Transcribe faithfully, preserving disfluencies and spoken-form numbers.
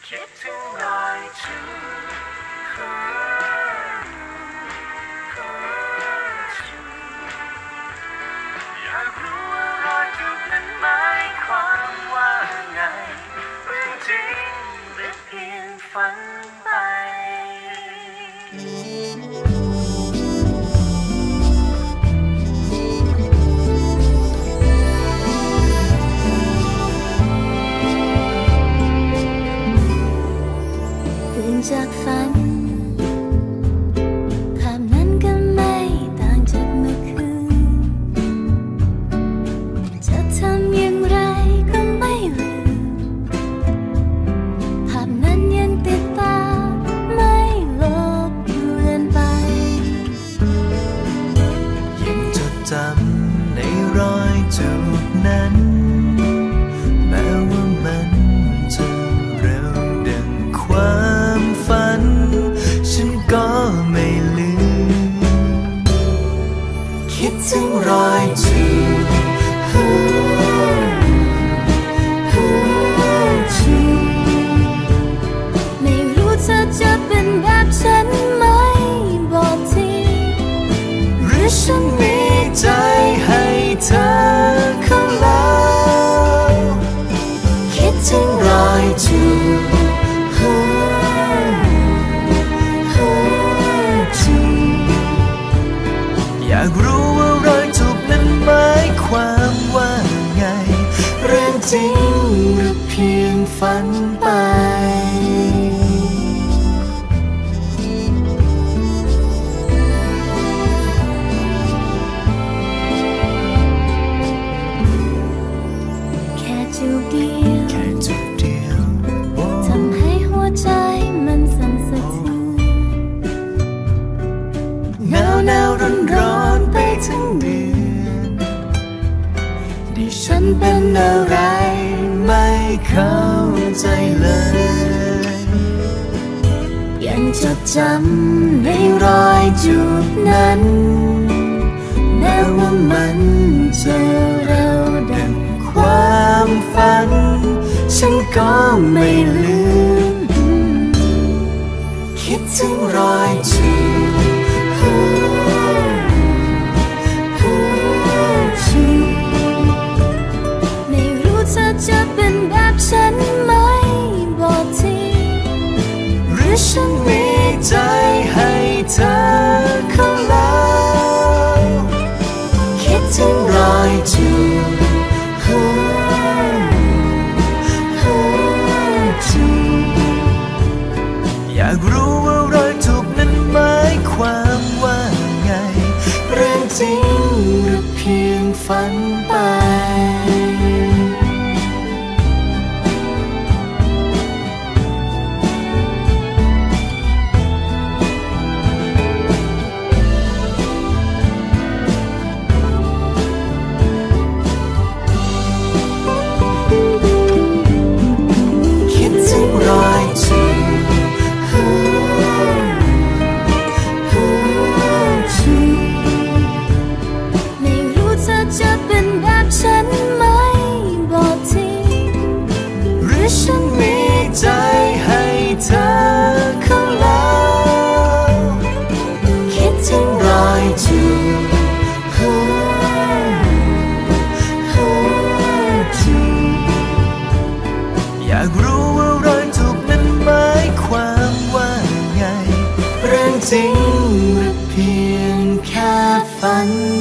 คิดถึงรอยจูอยากรู้ว่ารอยจูบนั้นหมายความว่าไงเรื่องจริงหรือเพียงฝันไปจากฝันภาพนั้นก็ไม่ต่างจากเมื่อคืนจะทำอย่างไรก็ไม่ลืมภาพนั้นยังติดตาไม่ลบเลือนไปยังจดจำในรอยจูบนั้นแม้ว่ามันจะเร็วดังความฝันฉันก็ไม่ลืมคิดถึงรอยจูบไม่รู้เธอจะเป็นแบบฉันไหมบอกทีหรือฉันมีใจให้เธอเข้าแล้วคิดถึงรอยจูบอยากรู้ว่ารอยจูบนั้นหมายความว่าไงเรื่องจริงหรือเพียงฝันไปแค่จูบเดียวแค่จูบเดียวทำให้หัวใจมันสั่นสะเทือนหนาวหนาวร้อนร้อนไปทั้งเดือนดิฉันเป็นอะไรไม่เข้าใจเลยยังจดจำในรอยจูบนั้นแม้ว่ามันจะเร็วดังความฝันฉันก็ไม่ลืมคิดถึงรอยจูบไม่รู้เธอจะเป็นแบบฉันไหมบอกทีหรือฉันมีใจให้เธอเข้าแล้วคิดถึงรอยจูบอยากรู้ว่ารอยจูบนั้นหมายความว่าไงเรื่องจริงหรือเพียงฝันไปคิดถึงรอยจูบไม่รู้เธอจะเป็นแบบฉันไหมบอกทีหรือฉันมีใจให้เธอเข้าแล้วคิดถึงรอยจูบอยากรู้ว่ารอยจูบนั้นหมายความว่าไงเรื่องจริงหรือเพียงแค่ฝัน